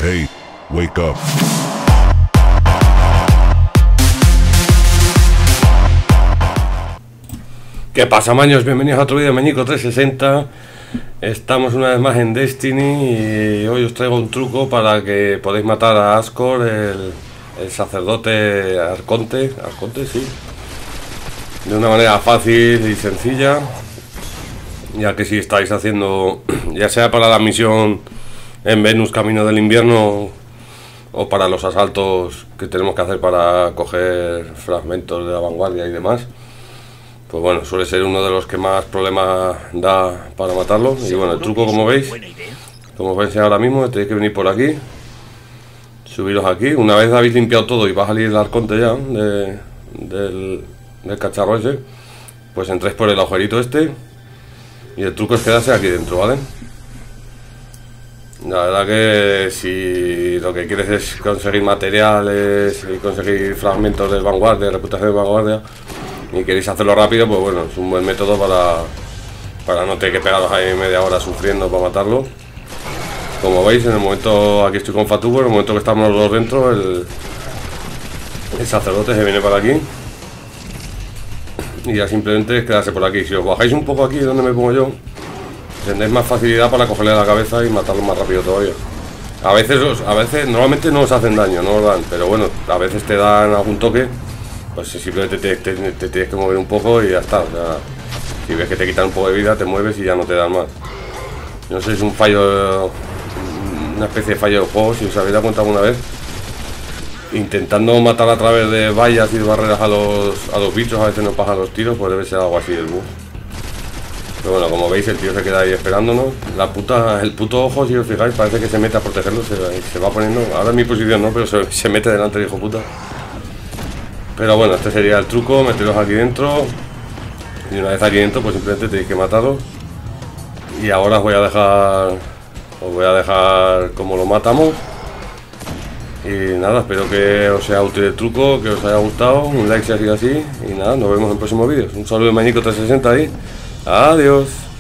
Hey, wake up. ¿Qué pasa, maños? Bienvenidos a otro vídeo de Meñico 360. Estamos una vez más en Destiny y hoy os traigo un truco para que podáis matar a Ascor, el sacerdote Arconte, sí, de una manera fácil y sencilla, ya que si estáis haciendo, ya sea para la misión en Venus Camino del Invierno o para los asaltos que tenemos que hacer para coger fragmentos de la vanguardia y demás, pues bueno, suele ser uno de los que más problemas da para matarlo. Y bueno, el truco, como veis ahora mismo, tenéis que venir por aquí, subiros aquí. Una vez habéis limpiado todo y va a salir el arconte ya del cacharro ese, pues entréis por el agujerito este y el truco es quedarse aquí dentro, ¿vale? La verdad que si lo que quieres es conseguir materiales y conseguir fragmentos de vanguardia, reputación de vanguardia, y queréis hacerlo rápido, pues bueno, es un buen método para no tener que pegaros ahí media hora sufriendo para matarlo. Como veis, en el momento, aquí estoy con Fatubo, en el momento que estamos los dos dentro, el sacerdote se viene para aquí y ya simplemente es quedarse por aquí. Si os bajáis un poco aquí donde me pongo yo, tendréis más facilidad para cogerle la cabeza y matarlo más rápido todavía. A veces normalmente no os hacen daño, no os dan, pero bueno, a veces te dan algún toque, pues simplemente te tienes que mover un poco y ya está. O sea, si ves que te quitan un poco de vida, te mueves y ya no te dan más. No sé si es un fallo, una especie de fallo del juego, si os habéis dado cuenta alguna vez, intentando matar a través de vallas y de barreras a los bichos, a veces no pasan los tiros, pues debe ser algo así el bug. Pero bueno, como veis, el tío se queda ahí esperándonos. El puto ojo, si os fijáis, parece que se mete a protegerlo, se va poniendo, ahora en mi posición no, pero se mete delante del hijo puta. Pero bueno, este sería el truco, meteros aquí dentro. Y una vez aquí dentro, pues simplemente tenéis que matarlo. Y ahora os voy a dejar como lo matamos. Y nada, espero que os sea útil el truco, que os haya gustado. Un like si ha sido así. Y nada, nos vemos en próximos vídeos. Un saludo de Meñico 360 ahí. Adiós.